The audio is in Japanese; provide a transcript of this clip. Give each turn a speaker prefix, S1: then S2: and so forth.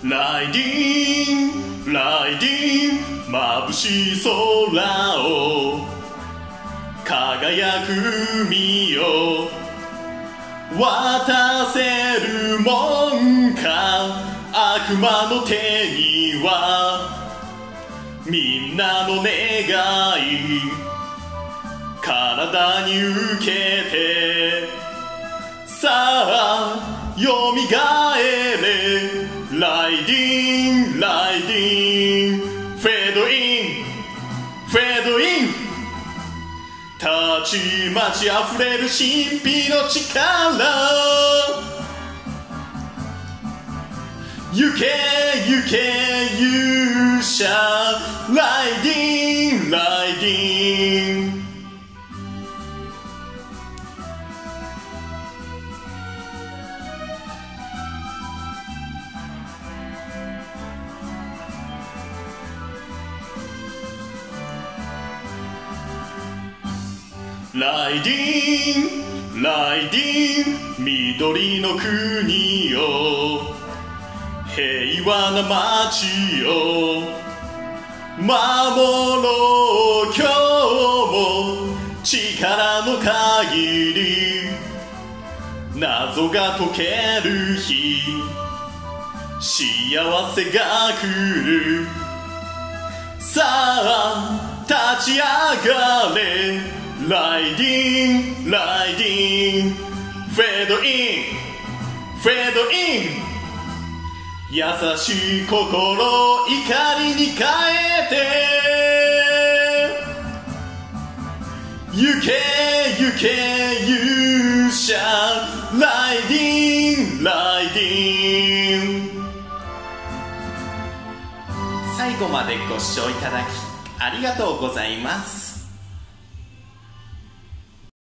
S1: ライディーンライディーン眩しい空を輝く海を渡せるもんか。悪魔の手にはみんなの願い体に受けてさあよみがえれ。ライディーンライディーンフェードインフェードインたちまちあふれる神秘の力。行け行け勇者ライディーンライディーン。ライディーンライディーン緑の国を平和な街を守ろう。今日も力の限り謎が解ける日幸せが来る。さあ立ち上がれ。ライディーンライディーンフェードインフェードイン優しい心怒りに変えて行け行け勇者ライディーンライディーン。最後までご視聴いただきありがとうございます。